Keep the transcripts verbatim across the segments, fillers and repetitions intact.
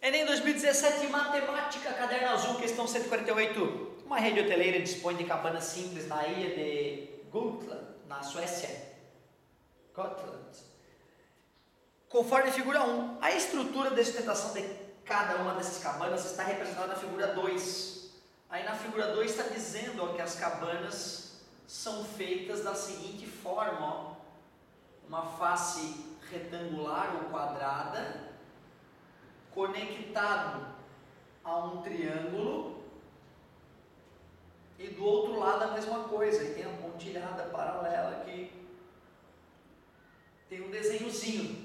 Enem dois mil e dezessete, Matemática, Caderno Azul, questão cento e quarenta e oito. Uma rede hoteleira dispõe de cabanas simples na ilha de Gotland, na Suécia. Gotland. Conforme a figura um, a estrutura de sustentação de cada uma dessas cabanas está representada na figura dois. Aí na figura dois está dizendo ó, que as cabanas são feitas da seguinte forma, ó, uma face retangular ou quadrada, conectado a um triângulo, e do outro lado a mesma coisa, e tem a pontilhada paralela aqui, tem um desenhozinho.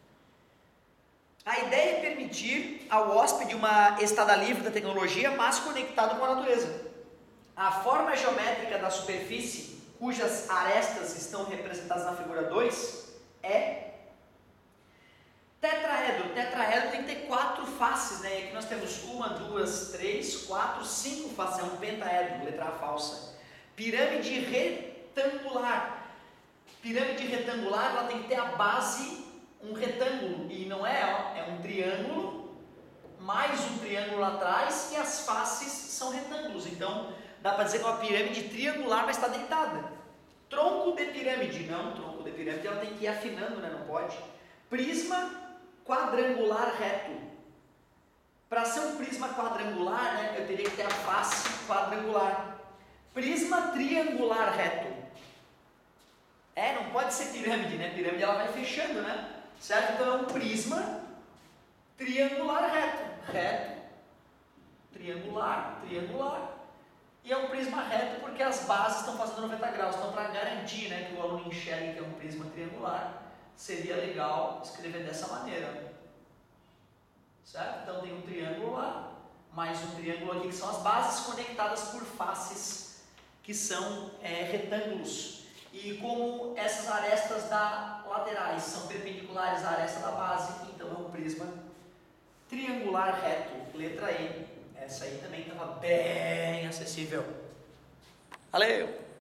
A ideia é permitir ao hóspede uma estada livre da tecnologia, mas conectado com a natureza. A forma geométrica da superfície, cujas arestas estão representadas na figura dois, é tetraedro. Tetraedro tem que ter quatro faces, né? Aqui nós temos uma, duas, três, quatro, cinco faces, é um pentaedro, letra A falsa. Pirâmide retangular. Pirâmide retangular, ela tem que ter a base, um retângulo, e não é, ó, é um triângulo, mais um triângulo lá atrás, e as faces são retângulos. Então, dá para dizer que é uma pirâmide triangular, mas está deitada. Tronco de pirâmide, não, tronco de pirâmide, ela tem que ir afinando, né? Não pode. Prisma quadrangular reto. Para ser um prisma quadrangular, né, eu teria que ter a face quadrangular. Prisma triangular reto. É, não pode ser pirâmide, né? Pirâmide ela vai fechando, né? Certo? Então é um prisma triangular reto. Reto, triangular, triangular. E é um prisma reto porque as bases estão fazendo noventa graus. Então, para garantir, né, que o aluno enxergue que é um prisma triangular, seria legal escrever dessa maneira. Certo? Então tem um triângulo lá, mais um triângulo aqui, que são as bases conectadas por faces, que são é, retângulos. E como essas arestas da laterais são perpendiculares à aresta da base, então é um prisma triangular reto, letra E. Essa aí também estava bem acessível. Valeu!